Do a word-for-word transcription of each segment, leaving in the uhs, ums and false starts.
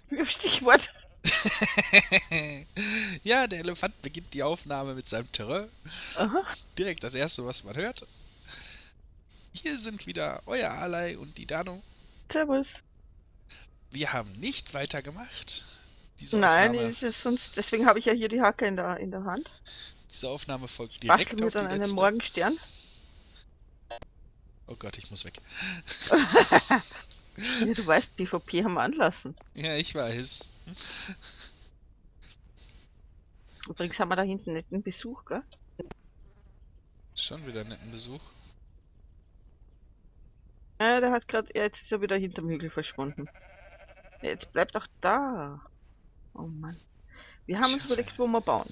Stichwort. Ja, der Elefant beginnt die Aufnahme mit seinem Terrain. Aha, Direkt das erste, was man hört. Hier sind wieder euer Alai und die Dano. servus. Wir haben nicht weitergemacht. Diese Nein, Aufnahme, ist es sonst, deswegen habe ich ja hier die Hacke in der, in der Hand. diese Aufnahme folgt Bastel direkt mir auf die dann einen letzte. Morgenstern. Oh Gott, ich muss weg. Ja, du weißt, PvP haben wir anlassen. Ja, ich weiß. Übrigens haben wir da hinten netten Besuch, gell? Schon wieder einen netten Besuch. Ja, der hat gerade, jetzt ist er wieder hinterm Hügel verschwunden. Ja, jetzt bleibt doch da. Oh Mann. Wir haben uns Schaffe. überlegt, wo wir bauen.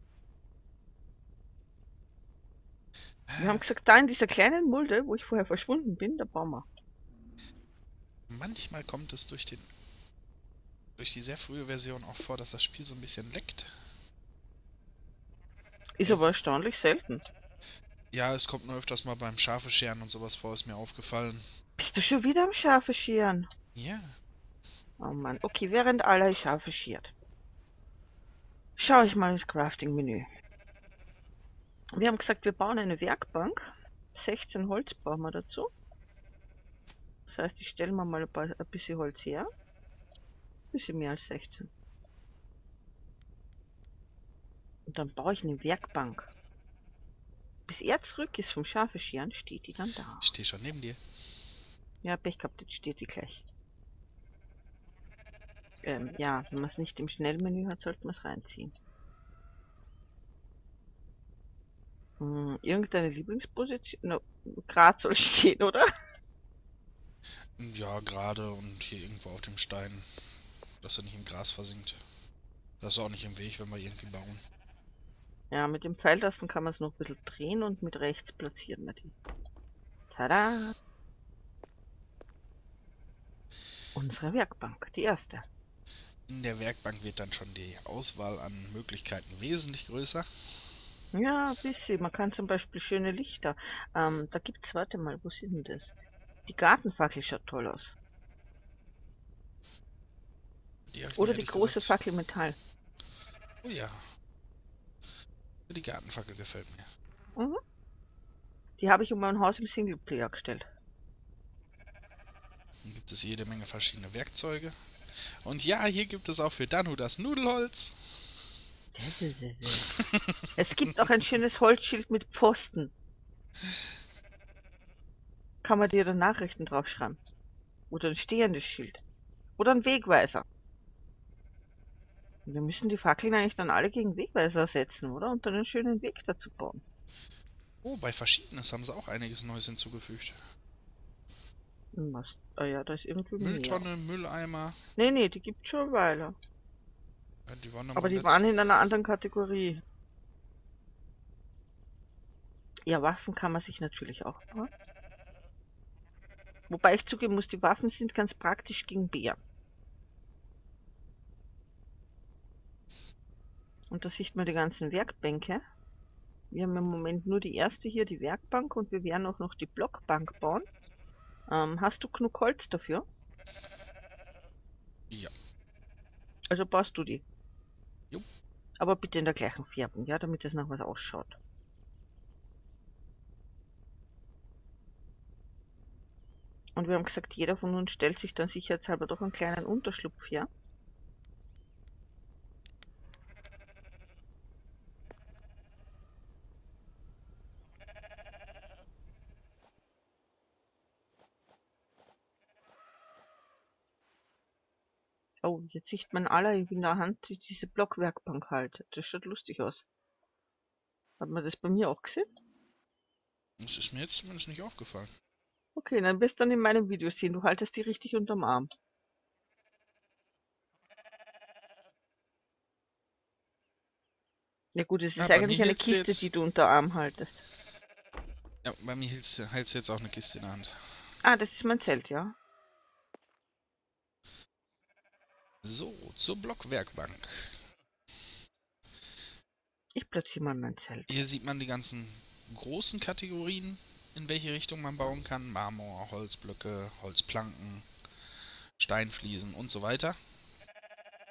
Wir haben Ah, gesagt, da in dieser kleinen Mulde, wo ich vorher verschwunden bin, da bauen wir. manchmal kommt es durch den durch die sehr frühe Version auch vor, dass das Spiel so ein bisschen leckt. Ist Ja, aber erstaunlich selten. ja, es kommt nur öfters mal beim Schafe scheren und sowas vor, ist mir aufgefallen. Bist du schon wieder am Schafe scheren? Ja, Oh Mann. Okay, während aller Schafe schert, schaue ich mal ins Crafting-Menü. Wir haben gesagt, wir bauen eine Werkbank. sechzehn Holz brauchen wir dazu. Das heißt, ich stelle mir mal ein, paar, ein bisschen Holz her. Ein bisschen mehr als sechzehn. Und dann baue ich eine Werkbank. Bis er zurück ist vom Schafe scheren, steht die dann da. ich stehe schon neben dir. Ja, Pech gehabt, jetzt steht die gleich. Ähm, ja, wenn man es nicht im Schnellmenü hat, sollte man es reinziehen. Hm, irgendeine Lieblingsposition? No, Grad soll stehen, oder? Ja, gerade und hier irgendwo auf dem Stein, dass er nicht im Gras versinkt. Das ist auch nicht im Weg, wenn wir irgendwie bauen. Ja, mit dem Pfeiltasten kann man es noch ein bisschen drehen und mit rechts platzieren wir die. Tada! Unsere Werkbank, die erste. In der Werkbank wird dann schon die Auswahl an Möglichkeiten wesentlich größer. Ja, ein bisschen. Man kann zum Beispiel schöne Lichter. Ähm, da gibt's, warte mal, wo sind denn das? Die Gartenfackel schaut toll aus. Die habe ich mir Oder die ehrlich große gesagt. Fackel Metall. Oh ja, die Gartenfackel gefällt mir. Mhm. Die habe ich um mein Haus im Singleplayer gestellt. Dann gibt es jede Menge verschiedene Werkzeuge. Und ja, hier gibt es auch für Danu das Nudelholz. Es gibt auch ein schönes Holzschild mit Pfosten. Kann man dir dann Nachrichten draufschreiben. Oder ein stehendes Schild. Oder ein Wegweiser. Wir müssen die Fackeln eigentlich dann alle gegen Wegweiser setzen, oder? Und dann einen schönen Weg dazu bauen. Oh, bei Verschiedenes haben sie auch einiges Neues hinzugefügt. Hm, was? Ah ja, da ist irgendwie mehr. Mülltonne, Mülleimer. Nee, nee, die gibt's schon eine Weile. Ja, die waren aber Aber im die waren letzten. in einer anderen Kategorie. Ja, Waffen kann man sich natürlich auch bauen. Wobei ich zugeben muss, die Waffen sind ganz praktisch gegen Bären. Und da sieht man die ganzen Werkbänke. Wir haben im Moment nur die erste hier, die Werkbank, und wir werden auch noch die Blockbank bauen. Ähm, hast du genug Holz dafür? Ja. Also baust du die. Jo. Aber bitte in der gleichen Färbung, ja, damit es nach was ausschaut. Und wir haben gesagt, jeder von uns stellt sich dann sicherheitshalber doch einen kleinen Unterschlupf her. Oh, jetzt sieht man alle in der Hand die- diese Blockwerkbank halt. Das schaut lustig aus. Hat man das bei mir auch gesehen? Das ist mir jetzt zumindest nicht aufgefallen. Okay, dann wirst du dann in meinem Video sehen. Du haltest die richtig unterm Arm. Ja gut, es Ja, ist bei mir eigentlich eine hielt sie Kiste, die jetzt. du unter Arm haltest. Ja, bei mir hielt sie jetzt auch eine Kiste in der Hand. Ah, das ist mein Zelt, ja. So, zur Blockwerkbank. Ich platziere mal mein Zelt. Hier sieht man die ganzen großen Kategorien, in welche Richtung man bauen kann. Marmor, Holzblöcke, Holzplanken, Steinfliesen und so weiter.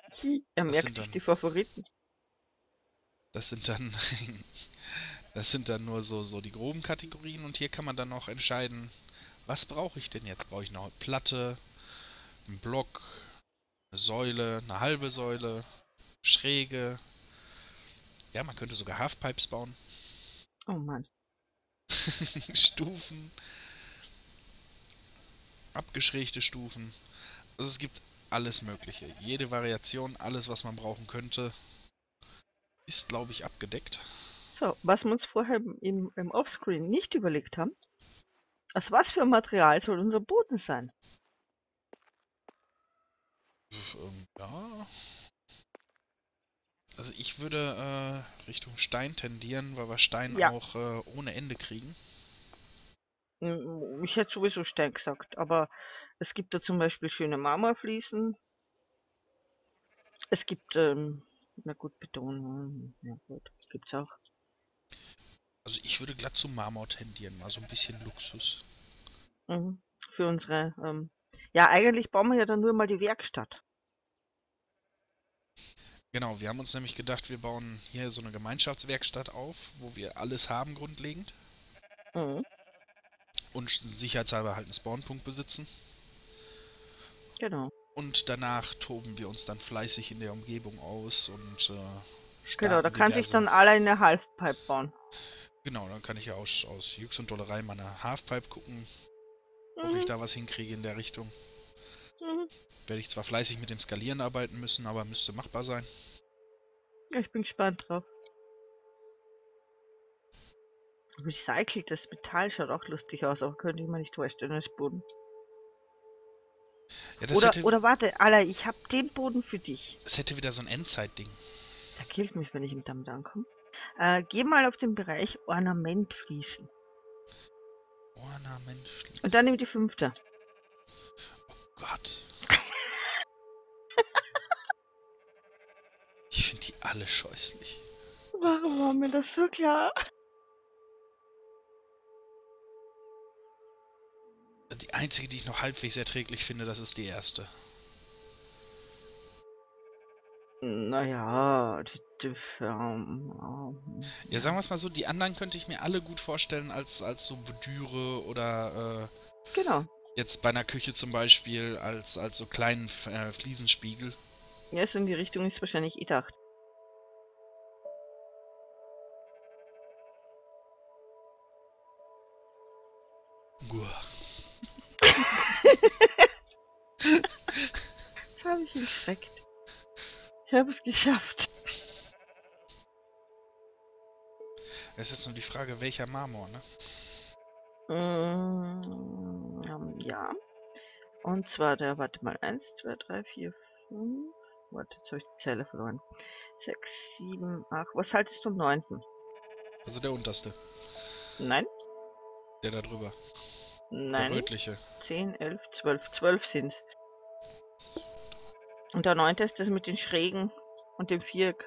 Er Das merkt sind sich dann, die Favoriten. das sind dann, das sind dann nur so, so die groben Kategorien und hier kann man dann noch entscheiden, was brauche ich denn jetzt? Brauche ich noch eine Platte, einen Block, eine Säule, eine halbe Säule, Schräge. Ja, man könnte sogar Halfpipes bauen. Oh Mann. Stufen, abgeschrägte Stufen. Also es gibt alles Mögliche. Jede Variation, alles was man brauchen könnte, ist glaube ich abgedeckt. So, was wir uns vorher im, im, im Offscreen nicht überlegt haben, aus was für ein Material soll unser Boden sein? Ähm, ja. Also ich würde äh, Richtung Stein tendieren, weil wir Stein Ja, auch äh, ohne Ende kriegen. mm, ich hätte sowieso Stein gesagt, aber es gibt da zum Beispiel schöne Marmorfliesen. Es gibt, ähm, na gut, Beton, hm, ja gut, gibt's auch. Also ich würde glatt zum Marmor tendieren, mal so ein bisschen Luxus. Mhm. Für unsere, ähm, ja, eigentlich bauen wir ja dann nur mal die Werkstatt. Genau, wir haben uns nämlich gedacht, wir bauen hier so eine Gemeinschaftswerkstatt auf, wo wir alles haben grundlegend Mhm, und sicherheitshalber halt einen Spawnpunkt besitzen. genau. Und danach toben wir uns dann fleißig in der Umgebung aus und äh, Genau, da starten kann sich diverse. dann alle eine Halfpipe bauen. Genau, dann kann ich ja aus, aus Jux und Dollerei meine Halfpipe gucken, ob ich Mhm, da was hinkriege in der Richtung. mhm. Werde ich zwar fleißig mit dem Skalieren arbeiten müssen, aber müsste machbar sein. Ja, ich bin gespannt drauf. Recyceltes Metall schaut auch lustig aus, aber könnte ich mir nicht vorstellen als Boden. Ja, das Oder, hätte, oder warte, Alter, ich hab den Boden für dich. das hätte wieder so ein Endzeit-Ding. Der killt mich, wenn ich ihm damit ankomme. Äh, geh mal auf den Bereich Ornamentfliesen. Ornament Und schließen. dann nimm die fünfte. Oh Gott. Ich finde die alle scheußlich. Warum war mir das so klar? Die einzige, die ich noch halbwegs erträglich finde, das ist die erste. Naja, die, die, ähm, Ja, ja. sagen wir es mal so, die anderen könnte ich mir alle gut vorstellen als, als so Bodüre oder äh, Genau. jetzt bei einer Küche zum Beispiel als, als so kleinen äh, Fliesenspiegel. Ja, so in die Richtung ist wahrscheinlich gedacht. Uah. Jetzt habe ich ihn geschreckt. Ich habe es geschafft. Es ist jetzt nur die Frage, welcher Marmor, ne? Mm, ähm, ja. Und zwar der, warte mal, eins, zwei, drei, vier, fünf. Warte, jetzt habe ich die Zelle verloren. sechs, sieben, acht. Was haltest du am neunten? Also der unterste, Nein, der da drüber. Der nein. rötliche. zehn, elf, zwölf. zwölf sind's. Und der neunte ist das mit den Schrägen und dem Viereck.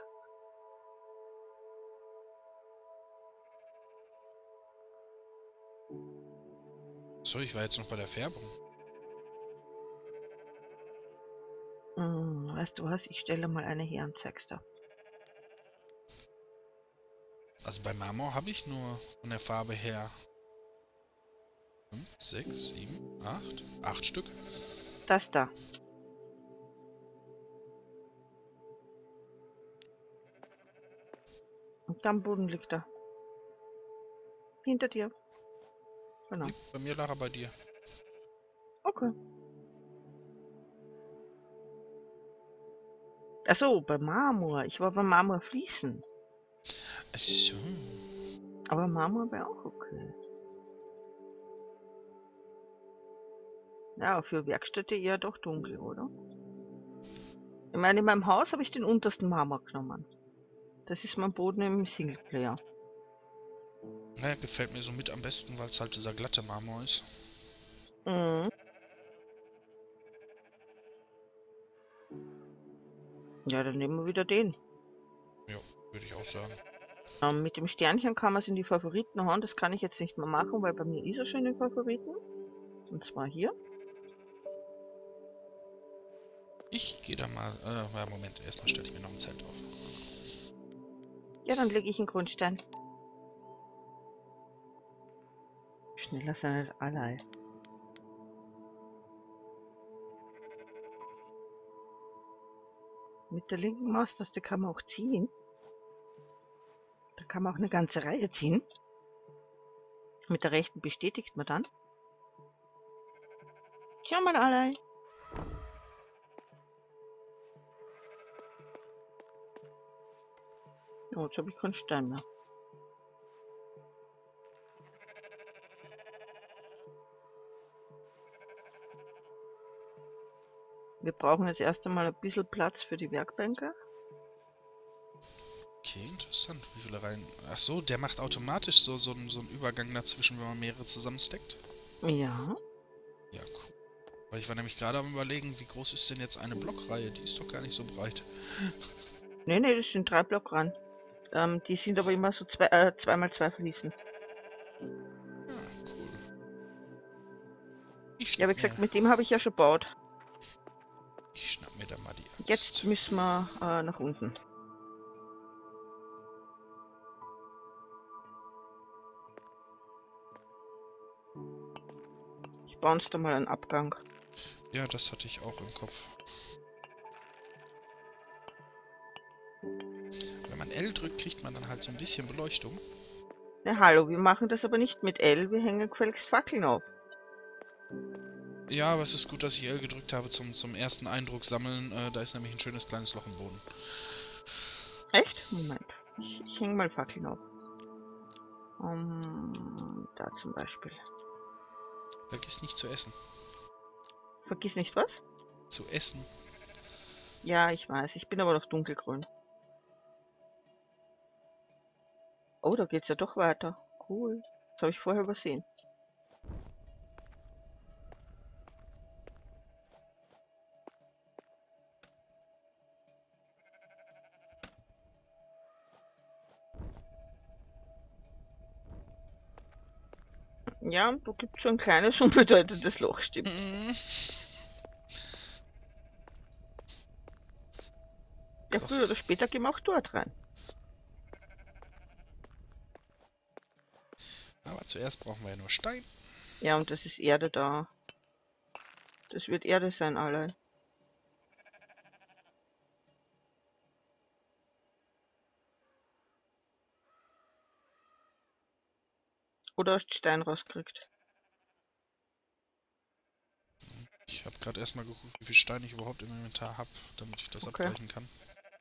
So, ich war jetzt noch bei der Färbung. Hm, weißt du was? Ich stelle mal eine her und zeig's dir. Also bei Marmor habe ich nur von der Farbe her fünf, sechs, sieben, acht. acht Stück. Das da. Und am Boden liegt er. Hinter dir. Genau. Nee, bei mir lag er bei dir. Okay. Achso, bei Marmor. Ich war bei Marmorfliesen. Ach so. Aber Marmor wäre auch okay. Ja, für Werkstätte eher doch dunkel, oder? Ich meine, in meinem Haus habe ich den untersten Marmor genommen. Das ist mein Boden im Singleplayer. Naja, gefällt mir so mit am besten, weil es halt dieser glatte Marmor ist. Mhm. Ja, dann nehmen wir wieder den. Ja, würde ich auch sagen. Ähm, mit dem Sternchen kann man es in die Favoriten hauen. Das kann ich jetzt nicht mehr machen, weil bei mir ist er schon in den Favoriten. Und zwar hier. Ich gehe da mal. Äh, ja, Moment, erstmal stelle ich mir noch ein Zelt auf. Ja, dann lege ich einen Grundstein. Schneller sein als alle. Mit der linken Maustaste kann man auch ziehen. Da kann man auch eine ganze Reihe ziehen. Mit der rechten bestätigt man dann. Schau mal alle. Oh, jetzt habe ich keinen Stein mehr. Wir brauchen jetzt erst einmal ein bisschen Platz für die Werkbänke. Okay, interessant. Wie viele Reihen? Ach so, der macht automatisch so, so, einen- so einen Übergang dazwischen, wenn man mehrere zusammensteckt. Ja. Ja, cool. Weil ich war nämlich gerade am Überlegen, wie groß ist denn jetzt eine Blockreihe? Die ist doch gar nicht so breit. Nee, nee, das sind drei Block ran. Ähm, die sind aber immer so zwei, äh, zweimal zwei Fliesen. Ja, cool. Ich Ja, schnapp wie mir, gesagt, mit dem habe ich ja schon gebaut. ich schnapp mir da mal die Jetzt Axt. müssen wir äh, nach unten. Ich baue uns da mal einen Abgang. Ja, das hatte ich auch im Kopf. Wenn man L drückt, kriegt man dann halt so ein bisschen Beleuchtung. Na hallo, wir machen das aber nicht mit L, wir hängen gefälligst Fackeln auf. Ja, aber es ist gut, dass ich L gedrückt habe zum, zum ersten Eindruck sammeln. Äh, da ist nämlich ein schönes kleines Loch im Boden. Echt? Moment. Ich, ich hänge mal Fackeln auf. Um, da zum Beispiel. Vergiss nicht zu essen. Vergiss nicht was? Zu essen. Ja, ich weiß, ich bin aber noch dunkelgrün. Oh, da geht's ja doch weiter. Cool. Das habe ich vorher übersehen. Ja, da gibt's so ein kleines, unbedeutendes Loch, stimmt. Mhm. Ja, früher oder Das. später gehen wir auch dort rein. Aber zuerst brauchen wir ja nur Stein. Ja, und das ist Erde da. Das wird Erde sein, alle. Oder hast du Stein rausgekriegt? Ich habe gerade erstmal geguckt, wie viel Stein ich überhaupt im Inventar habe, damit ich das Okay. abgleichen kann.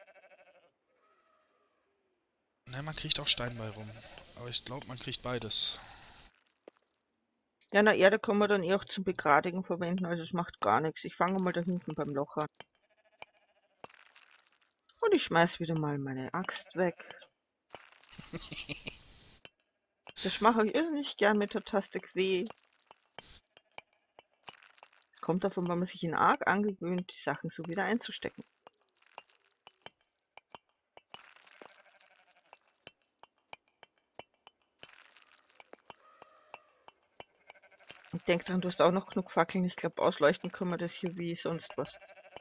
Ne, man kriegt auch Stein bei rum. Aber ich glaube, man kriegt beides. Ja, na, Erde können wir dann eh auch zum Begradigen verwenden, also es macht gar nichts. Ich fange mal da hinten beim Loch an. Und ich schmeiß wieder mal meine Axt weg. Das mache ich irrsinnig gern mit der Taste Q. Kommt davon, wenn man sich in Arc angewöhnt, die Sachen so wieder einzustecken. Und denk dran, du hast auch noch genug Fackeln. Ich glaube, ausleuchten können wir das hier wie sonst was.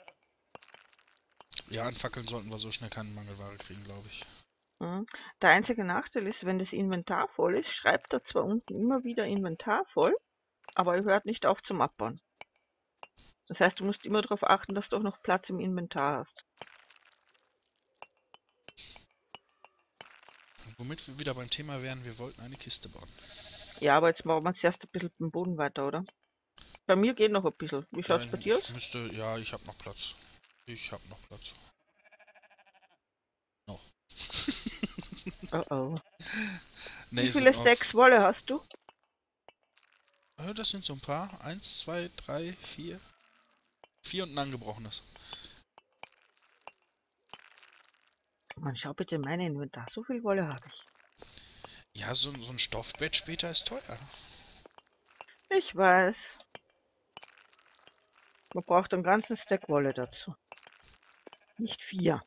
Ja, an Fackeln sollten wir so schnell keine Mangelware kriegen, glaube ich. Mhm. Der einzige Nachteil ist, wenn das Inventar voll ist, schreibt er zwar unten immer wieder Inventar voll, aber er hört nicht auf zum Abbauen. Das heißt, du musst immer darauf achten, dass du auch noch Platz im Inventar hast. Womit wir wieder beim Thema wären, wir wollten eine Kiste bauen. Ja, aber jetzt machen wir zuerst ein bisschen den Boden weiter, oder? Bei mir geht noch ein bisschen. Wie Ja, schaut's bei dir ich aus? müsste, ja, ich habe noch Platz. Ich habe noch Platz. Noch. Oh oh. Ne, Wie es viele sind noch. Stacks Wolle hast du? Äh, das sind so ein paar. Eins, zwei, drei, vier. Vier und ein angebrochenes. Man, schau bitte in mein Inventar. So viel Wolle habe ich. Ja, so, so ein Stoffbett später ist teuer. Ich weiß. Man braucht einen ganzen Stack Wolle dazu. Nicht vier.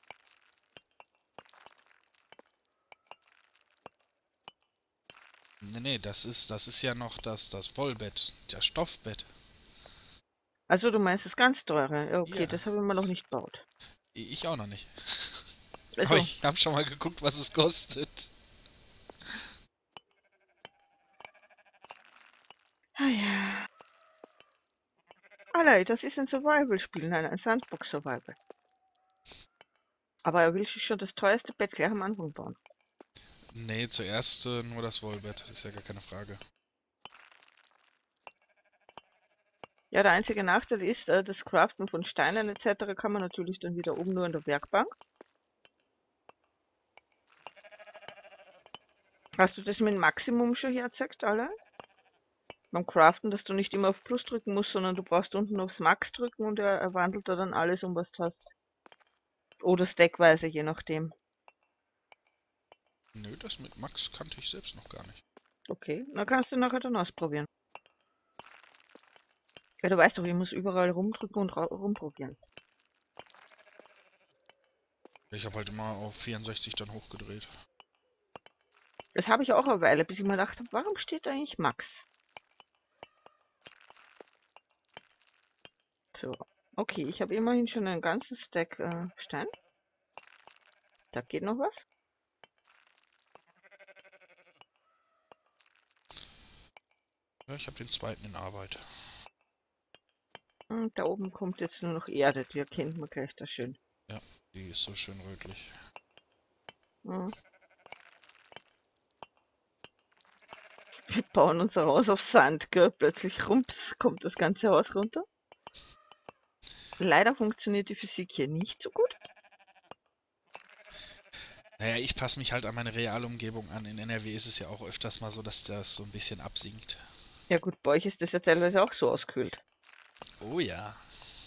Nee, nee, das ist, das ist ja noch das, das Wollbett. Das Stoffbett. Also du meinst das ganz teure? Ja, okay, Ja, das habe ich mir noch nicht gebaut. ich auch noch nicht. Aber Also, ich habe schon mal geguckt, was es kostet. ah ja. Alter, das ist ein Survival-Spiel, nein, ein Sandbox-Survival. Aber er will sich schon das teuerste Bett gleich am Anfang bauen. Nee, zuerst äh, nur das Wollbett, das ist ja gar keine Frage. Ja, der einzige Nachteil ist, äh, das Craften von Steinen et cetera kann man natürlich dann wieder oben nur in der Werkbank. Hast du das mit dem Maximum schon hergezeigt, alle? Beim Craften, dass du nicht immer auf Plus drücken musst, sondern du brauchst unten aufs Max drücken und er, er wandelt da dann alles um, was du hast. Oder stackweise, je nachdem. Nö, das mit Max kannte ich selbst noch gar nicht. Okay, dann kannst du nachher dann ausprobieren. Ja, du weißt doch, ich muss überall rumdrücken und ra- rumprobieren. Ich habe halt immer auf vierundsechzig dann hochgedreht. Das habe ich auch eine Weile, bis ich mir dachte, warum steht da eigentlich Max? So, okay, ich habe immerhin schon einen ganzen Stack äh, Stein. Da geht noch was. Ja, ich habe den zweiten in Arbeit. Und da oben kommt jetzt nur noch Erde, die erkennt man gleich da schön. Ja, die ist so schön rötlich. Mhm. Wir bauen unser Haus auf Sand, gell? Plötzlich rumps, kommt das ganze Haus runter. Leider funktioniert die Physik hier nicht so gut. Naja, ich passe mich halt an meine reale Umgebung an. In N R W ist es ja auch öfters mal so, dass das so ein bisschen absinkt. Ja gut, bei euch ist das ja teilweise auch so auskühlt. Oh ja.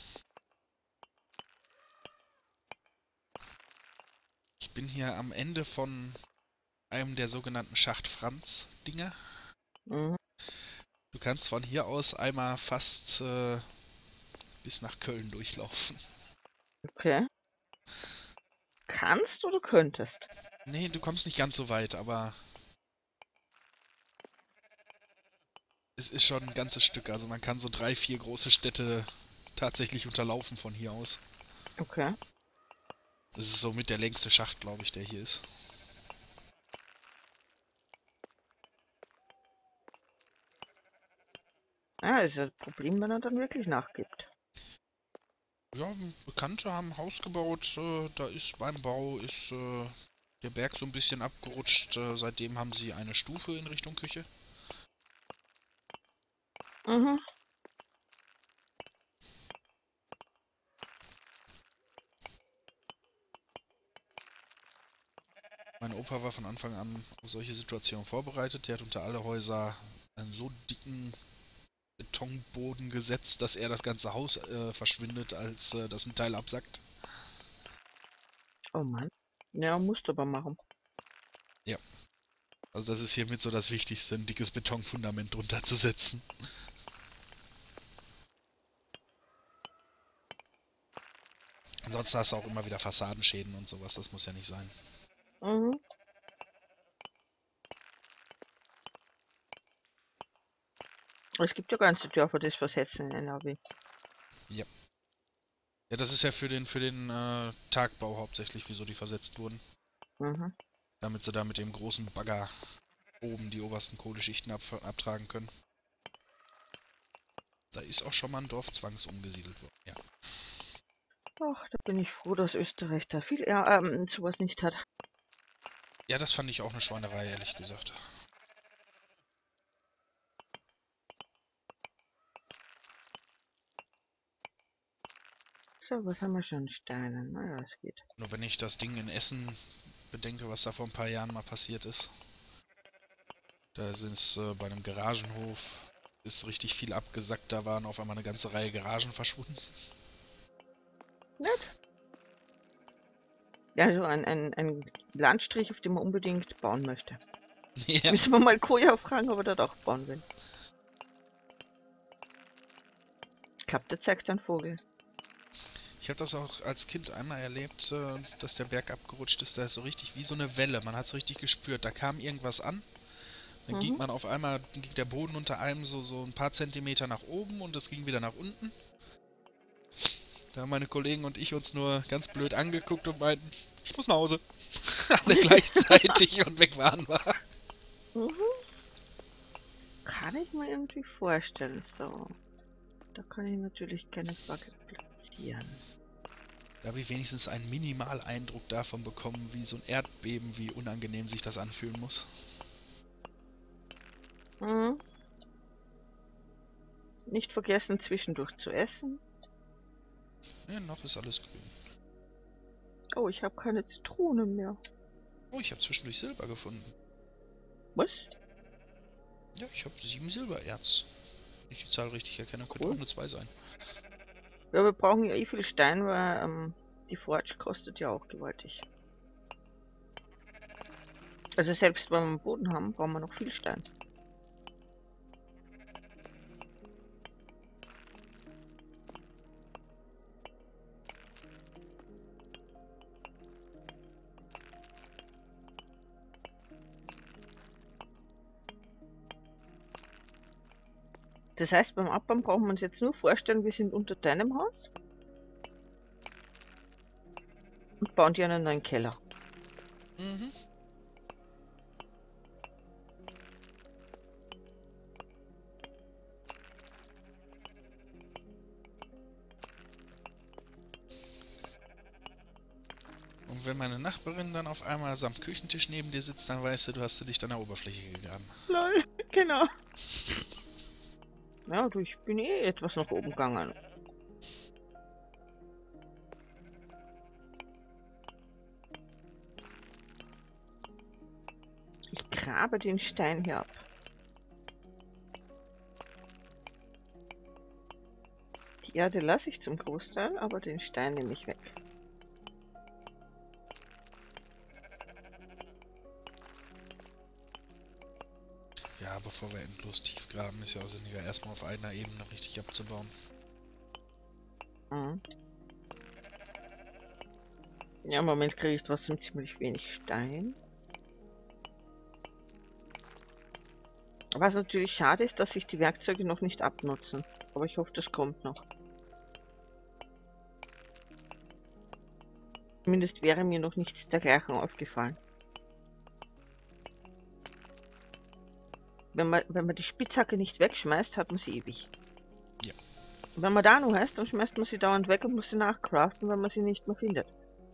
Ich bin hier am Ende von einem der sogenannten Schacht-Franz-Dinger. Mhm. Du kannst von hier aus einmal fast äh, bis nach Köln durchlaufen. Okay. Kannst oder könntest? Nee, du kommst nicht ganz so weit, aber es ist schon ein ganzes Stück. Also man kann so drei, vier große Städte tatsächlich unterlaufen von hier aus. Okay. Das ist so mit der längste Schacht, glaube ich, der hier ist. Ja, ist ja ein Problem, wenn er dann wirklich nachgibt. Ja, Bekannte haben ein Haus gebaut. Äh, da ist beim Bau ist äh, der Berg so ein bisschen abgerutscht. Äh, seitdem haben sie eine Stufe in Richtung Küche. Mhm. Mein Opa war von Anfang an auf solche Situationen vorbereitet. Der hat unter alle Häuser einen so dicken Betonboden gesetzt, dass er das ganze Haus äh, verschwindet, als äh, das ein Teil absackt. Oh Mann. Ja, musst du aber machen. Ja. Also das ist hiermit so das Wichtigste, ein dickes Betonfundament drunter zu setzen. Ansonsten hast du auch immer wieder Fassadenschäden und sowas, das muss ja nicht sein. Mhm. Es gibt ja ganze Dörfer, die es versetzen in N R W. Ja. Ja, das ist ja für den für den äh, Tagbau hauptsächlich, wieso die versetzt wurden. Mhm. Damit sie da mit dem großen Bagger oben die obersten Kohleschichten ab abtragen können. Da ist auch schon mal ein Dorf zwangsumgesiedelt worden, ja. Ach, da bin ich froh, dass Österreich da viel eher, ähm, sowas nicht hat. Ja, das fand ich auch eine Schweinerei, ehrlich gesagt. So, was haben wir schon? Steine. Naja, es geht. Nur wenn ich das Ding in Essen bedenke, was da vor ein paar Jahren mal passiert ist. Da sind es äh, bei einem Garagenhof, ist richtig viel abgesackt, da waren auf einmal eine ganze Reihe Garagen verschwunden. Nett. Ja, so ein, ein, ein Landstrich, auf dem man unbedingt bauen möchte. Ja. Müssen wir mal Koja fragen, ob er dort auch bauen will. Ich glaube, der zeigt einen Vogel. Ich habe das auch als Kind einmal erlebt, äh, dass der Berg abgerutscht ist. Da ist so richtig wie so eine Welle. Man hat es richtig gespürt. Da kam irgendwas an. Dann ging Mhm. man auf einmal, ging der Boden unter einem so, so ein paar Zentimeter nach oben und es ging wieder nach unten. Da haben meine Kollegen und ich uns nur ganz blöd angeguckt und meinten, ich muss nach Hause. Alle gleichzeitig und weg waren wir. Mhm. Kann ich mir irgendwie vorstellen. So. Da kann ich natürlich keine Fackel platzieren. Da habe ich wenigstens einen Minimaleindruck davon bekommen, wie so ein Erdbeben, wie unangenehm sich das anfühlen muss. Mhm. Nicht vergessen, zwischendurch zu essen. Ja, noch ist alles grün. Oh, ich habe keine Zitronen mehr. Oh, ich habe zwischendurch Silber gefunden. Was? Ja, ich habe sieben Silbererz. Wenn ich die Zahl richtig erkenne, könnte Cool. auch eine zwei sein. Ja, wir brauchen ja eh viel Stein, weil ähm, die Forge kostet ja auch gewaltig. Also selbst wenn wir einen Boden haben, brauchen wir noch viel Stein. Das heißt, beim Abbauen brauchen wir uns jetzt nur vorstellen, wir sind unter deinem Haus und bauen dir einen neuen Keller. Mhm. Und wenn meine Nachbarin dann auf einmal samt Küchentisch neben dir sitzt, dann weißt du, du hast du dich deiner Oberfläche gegraben. Lol, genau. Ja, du, ich bin eh etwas nach oben gegangen. Ich grabe den Stein hier ab. Die Erde lasse ich zum Großteil, aber den Stein nehme ich weg. Ja, bevor wir endlos tief graben, ist ja auch sinniger, erstmal auf einer Ebene richtig abzubauen. Mhm. Ja, im Moment kriege ich trotzdem ziemlich wenig Stein. Was natürlich schade ist, dass sich die Werkzeuge noch nicht abnutzen. Aber ich hoffe, das kommt noch. Zumindest wäre mir noch nichts dergleichen aufgefallen. Wenn man, wenn man die Spitzhacke nicht wegschmeißt, hat man sie ewig. Ja. Wenn man da noch ist, dann schmeißt man sie dauernd weg und muss sie nachcraften, wenn man sie nicht mehr findet.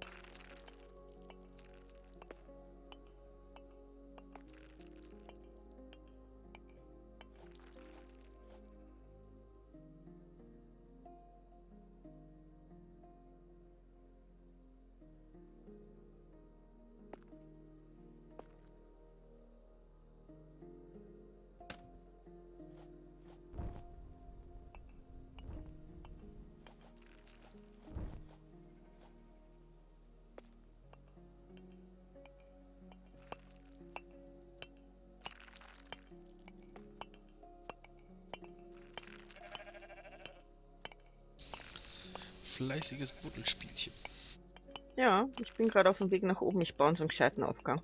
Fleißiges Buddelspielchen. Ja, ich bin gerade auf dem Weg nach oben. Ich baue uns einen gescheiten Aufgang.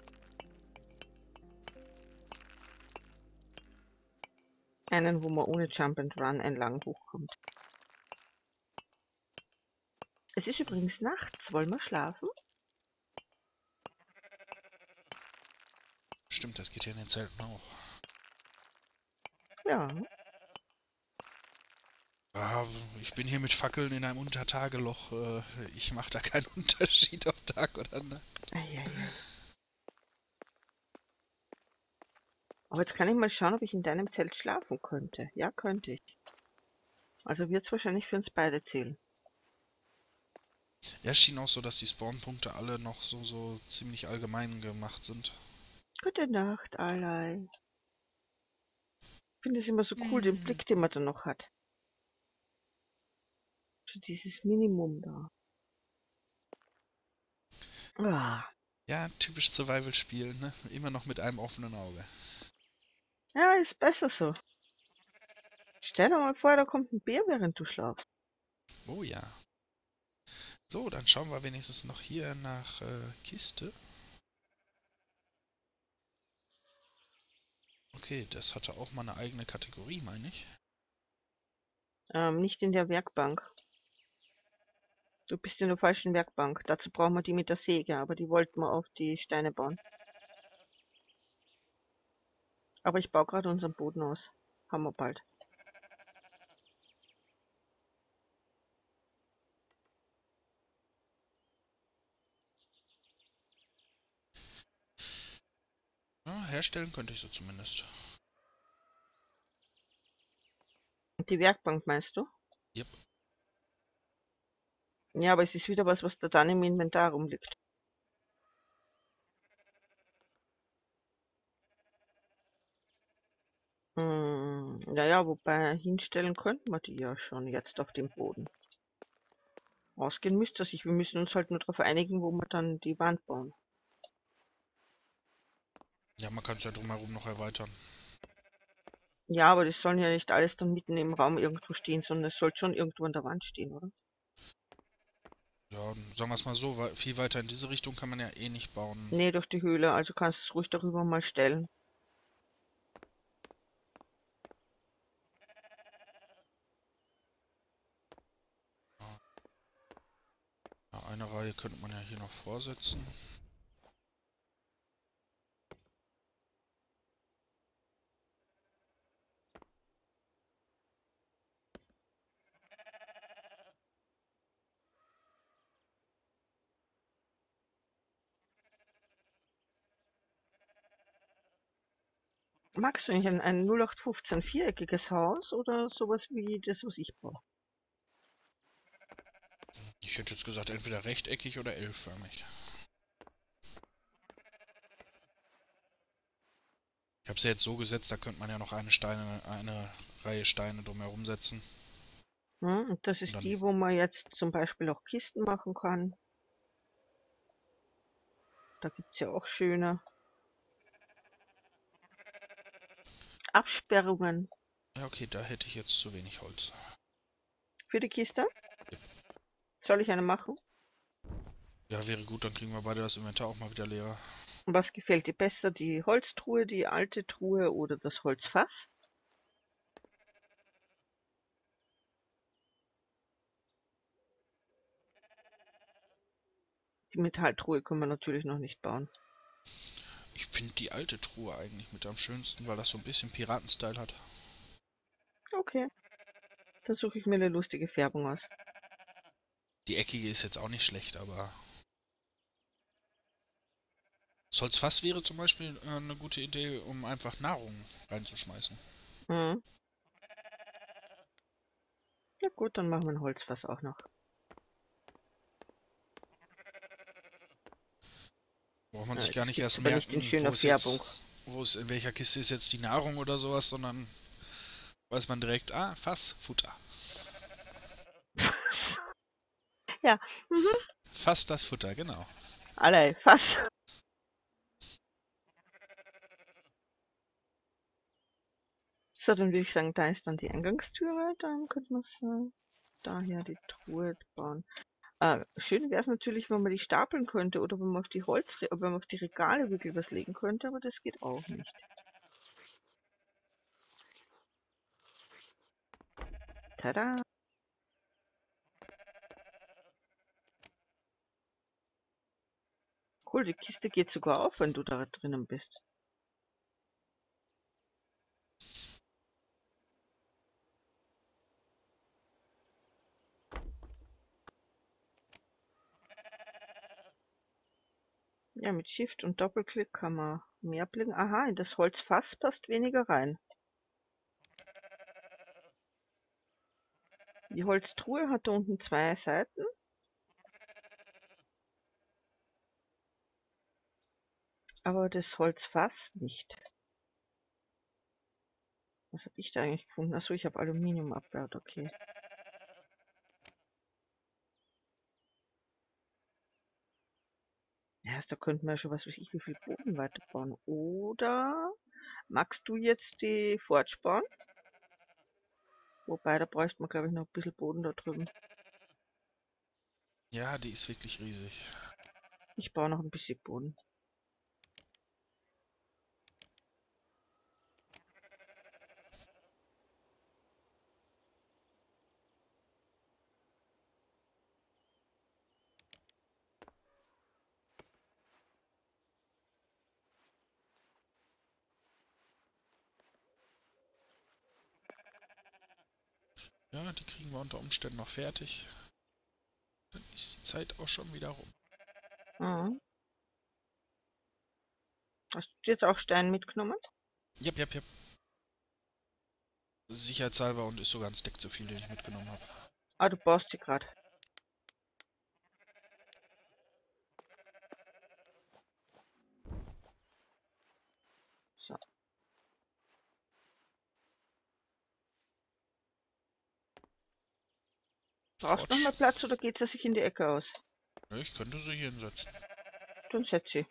Einen, wo man ohne Jump and Run entlang hochkommt. Es ist übrigens nachts. Wollen wir schlafen? Stimmt, das geht ja in den Zelten auch. Ja. Ah, ich bin hier mit Fackeln in einem Untertageloch. Äh, ich mache da keinen Unterschied ob Tag oder Nacht. Eieiei. Aber jetzt kann ich mal schauen, ob ich in deinem Zelt schlafen könnte. Ja, könnte ich. Also wird es wahrscheinlich für uns beide zählen. Ja, es schien auch so, dass die Spawnpunkte alle noch so, so ziemlich allgemein gemacht sind. Gute Nacht, Alai. Ich finde es immer so cool, den Hm. Blick, den man da noch hat. So dieses Minimum da. Ah. Ja, typisch Survival-Spiel, ne? Immer noch mit einem offenen Auge. Ja, ist besser so. Stell dir mal vor, da kommt ein Bär, während du schlafst. Oh ja. So, dann schauen wir wenigstens noch hier nach äh, Kiste. Okay, das hatte auch mal eine eigene Kategorie, meine ich. Ähm, nicht in der Werkbank. Du bist in der falschen Werkbank. Dazu brauchen wir die mit der Säge, aber die wollten wir auf die Steine bauen. Aber ich baue gerade unseren Boden aus. Haben wir bald. Ja, herstellen könnte ich so zumindest. Die Werkbank meinst du? Yep. Ja, aber es ist wieder was, was da dann im Inventar rumliegt. Hm, naja, wobei hinstellen könnten wir die ja schon jetzt auf dem Boden. Ausgehen müsste er sich. Wir müssen uns halt nur darauf einigen, wo wir dann die Wand bauen. Ja, man kann es ja drumherum noch erweitern. Ja, aber das sollen ja nicht alles dann mitten im Raum irgendwo stehen, sondern es soll schon irgendwo an der Wand stehen, oder? Ja, sagen wir es mal so, weil viel weiter in diese Richtung kann man ja eh nicht bauen. Nee, durch die Höhle, also kannst du es ruhig darüber mal stellen. Ja, eine Reihe könnte man ja hier noch vorsetzen. Magst du eigentlich ein, ein null acht fünfzehn viereckiges Haus oder sowas wie das, was ich baue? Ich hätte jetzt gesagt, entweder rechteckig oder L-förmig. Ich habe es ja jetzt so gesetzt, da könnte man ja noch eine Steine, eine Reihe Steine drumherum setzen. Hm? Und das Und ist dann, die, wo man jetzt zum Beispiel auch Kisten machen kann. Da gibt's ja auch schöne Absperrungen ja okay, da hätte ich jetzt zu wenig Holz. für die Kiste. Soll ich eine machen? Ja, wäre gut, dann kriegen wir beide das Inventar auch mal wieder leer. Und was gefällt dir besser, die Holztruhe, die alte Truhe oder das Holzfass? Die Metalltruhe können wir natürlich noch nicht bauen. Ich finde die alte Truhe eigentlich mit am schönsten, weil das so ein bisschen Piraten-Style hat. Okay, dann suche ich mir eine lustige Färbung aus. Die eckige ist jetzt auch nicht schlecht, aber das Holzfass wäre zum Beispiel äh, eine gute Idee, um einfach Nahrung reinzuschmeißen. Mhm. Ja gut, dann machen wir ein Holzfass auch noch. Braucht man Ja, sich gar das nicht gibt's erst aber nicht in merken, wo schöner es Färbung. jetzt, wo es in welcher Kiste ist jetzt die Nahrung oder sowas, sondern weiß man direkt, ah, Fass, Futter. Ja, mhm. Fass das Futter, genau. Allei, Fass. So, dann würde ich sagen, da ist dann die Eingangstüre. Dann könnte man es äh, daher die Truhe bauen. Äh, schön wäre es natürlich, wenn man die stapeln könnte oder wenn man auf die Holz, wenn man auf die Regale wirklich was legen könnte, aber das geht auch nicht. Tada! Cool, die Kiste geht sogar auf, wenn du da drinnen bist. Ja, mit Shift und Doppelklick kann man mehr blicken. Aha, in das Holzfass passt weniger rein. Die Holztruhe hat da unten zwei Seiten. Aber das Holzfass nicht. Was habe ich da eigentlich gefunden? Achso, ich habe Aluminium abgebaut, okay. Ja, da könnten wir schon was weiß ich, wie viel Boden weiterbauen. Oder magst du jetzt die Forge bauen? Wobei, da bräuchte man, glaube ich, noch ein bisschen Boden da drüben. Ja, die ist wirklich riesig. Ich baue noch ein bisschen Boden. Ja, die kriegen wir unter Umständen noch fertig. Dann ist die Zeit auch schon wieder rum. Mhm. Hast du jetzt auch Stein mitgenommen? Jep, jep, jep. Sicherheitshalber und ist sogar ein Stack zu viel, den ich mitgenommen habe. Ah, du baust sie gerade. So. Brauchst du noch mal Platz oder geht sie sich in die Ecke aus? Ja, ich könnte sie hier hinsetzen. Dann setz sie.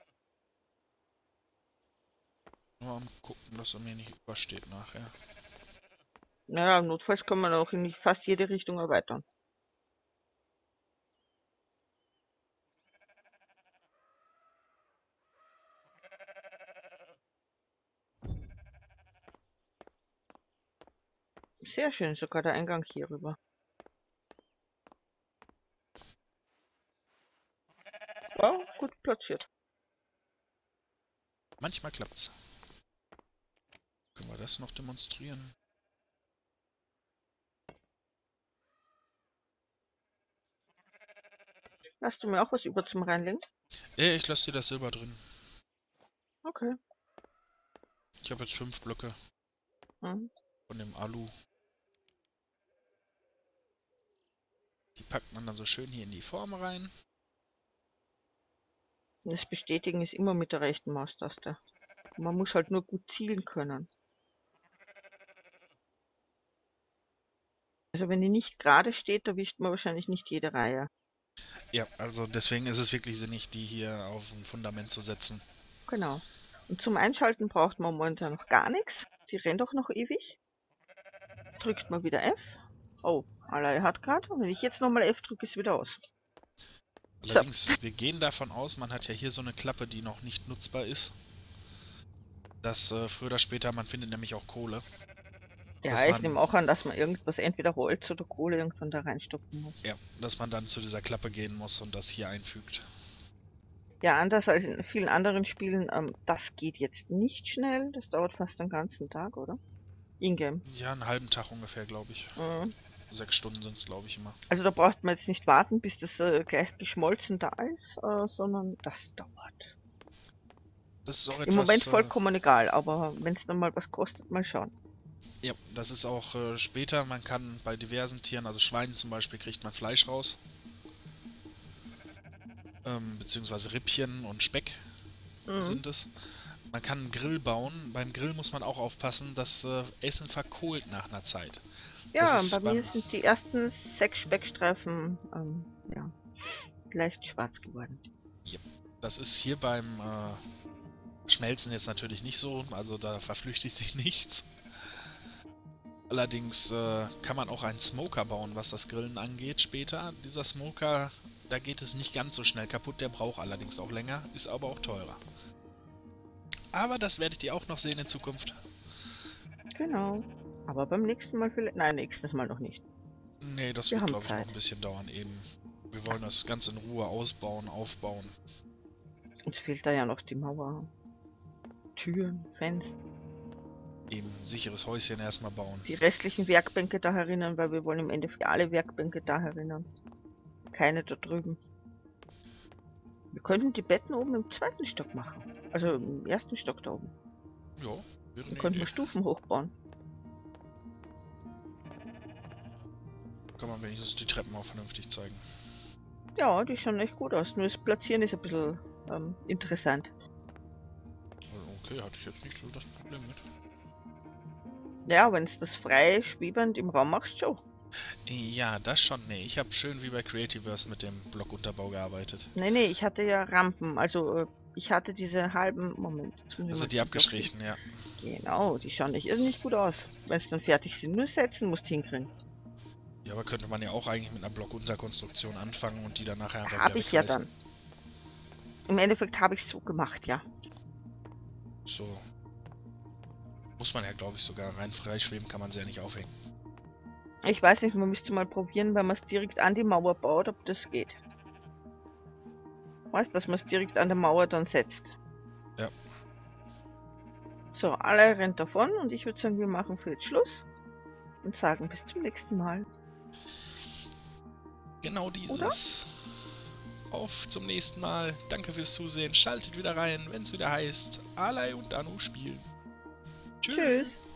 Nur am gucken, dass er mir nicht übersteht nachher. Naja, notfalls kann man auch in fast jede Richtung erweitern. Sehr schön, sogar der Eingang hier rüber. Ja, gut platziert. Manchmal klappt's. Können wir das noch demonstrieren? Hast du mir auch was über zum Reinlegen? Äh, ich lasse dir das Silber drin. Okay. Ich habe jetzt fünf Blöcke Mhm. von dem Alu. Die packt man dann so schön hier in die Form rein. Das Bestätigen ist immer mit der rechten Maustaste. Man muss halt nur gut zielen können. Also wenn die nicht gerade steht, erwischt man wahrscheinlich nicht jede Reihe. Ja, also deswegen ist es wirklich sinnig, die hier auf ein Fundament zu setzen. Genau. Und zum Einschalten braucht man momentan noch gar nichts. Die rennt auch noch ewig. Drückt man wieder F. Oh, Alay hat gerade. Wenn ich jetzt nochmal F drücke, ist wieder aus. So. Allerdings, wir gehen davon aus, man hat ja hier so eine Klappe, die noch nicht nutzbar ist. Dass äh, früher oder später, man findet nämlich auch Kohle. Ja, Dass ich man, nehme auch an, dass man irgendwas, entweder Holz oder Kohle irgendwann da reinstopfen muss. ja, dass man dann zu dieser Klappe gehen muss und das hier einfügt. Ja, anders als in vielen anderen Spielen, ähm, das geht jetzt nicht schnell. Das dauert fast den ganzen Tag, oder? Ingame. Ja, einen halben Tag ungefähr, glaube ich. Mhm. Sechs Stunden sind es, glaube ich, immer. Also da braucht man jetzt nicht warten, bis das äh, gleich geschmolzen da ist, äh, sondern das dauert. Das ist auch Im Moment etwas, äh, vollkommen egal, aber wenn es dann mal was kostet, mal schauen. ja, das ist auch äh, später, man kann bei diversen Tieren, also Schweinen zum Beispiel, kriegt man Fleisch raus. Ähm, beziehungsweise Rippchen und Speck Mhm. sind es. Man kann einen Grill bauen. Beim Grill muss man auch aufpassen, das äh, Essen verkohlt nach einer Zeit. Das Ja, ist bei mir beim, sind die ersten sechs Speckstreifen ähm, ja, leicht schwarz geworden. das ist hier beim äh, Schmelzen jetzt natürlich nicht so, also da verflüchtigt sich nichts. Allerdings äh, kann man auch einen Smoker bauen, was das Grillen angeht später. Dieser Smoker, da geht es nicht ganz so schnell kaputt, der braucht allerdings auch länger, ist aber auch teurer. Aber das werdet ihr auch noch sehen in Zukunft. Genau. Aber beim nächsten Mal vielleicht. Nein, nächstes Mal noch nicht. Nee, das Wir wird haben glaube ich noch Zeit. ein bisschen dauern eben. Wir wollen das ganz in Ruhe ausbauen, aufbauen. Uns fehlt da ja noch die Mauer. Türen, Fenster. Eben sicheres Häuschen erstmal bauen. Die restlichen Werkbänke da herinnen, weil wir wollen im Endeffekt alle Werkbänke da herinnen. Keine da drüben. Wir könnten die Betten oben im zweiten Stock machen. Also im ersten Stock da oben. Ja, wäre Dann eine könnten Idee. wir Stufen hochbauen. Kann man wenigstens die Treppen auch vernünftig zeigen. Ja, die schauen echt gut aus. Nur das Platzieren ist ein bisschen ähm, interessant. Okay, hatte ich jetzt nicht so das Problem mit. Ja, wenn es das frei schwebend im Raum machst, schon. Ja, das schon. Nee, ich habe schön wie bei Creativerse mit dem Blockunterbau gearbeitet. Nee, nee, ich hatte ja Rampen. Also äh, ich hatte diese halben. Moment. Jetzt muss ich Also mal die zum Block gehen. abgeschrägten, ja. Genau, die schauen nicht irrsinnig gut aus. Wenn es dann fertig sind, nur setzen musst hinkriegen. Ja, aber könnte man ja auch eigentlich mit einer Blockunterkonstruktion anfangen und die dann nachher einfach Habe wieder ich ja wegreißen. dann. Im Endeffekt habe ich es so gemacht, ja. So. Muss man ja, glaube ich, sogar rein freischweben kann man sie ja nicht aufhängen. Ich weiß nicht, man müsste mal probieren, wenn man es direkt an die Mauer baut, ob das geht. Weißt du, dass man es direkt an der Mauer dann setzt. Ja. So, alle rennt davon und ich würde sagen, wir machen für jetzt Schluss. und sagen bis zum nächsten Mal. Genau dieses. Oder? Auf zum nächsten Mal. Danke fürs Zusehen. Schaltet wieder rein, wenn es wieder heißt Alai und Danu spielen. Tschüss. Tschüss.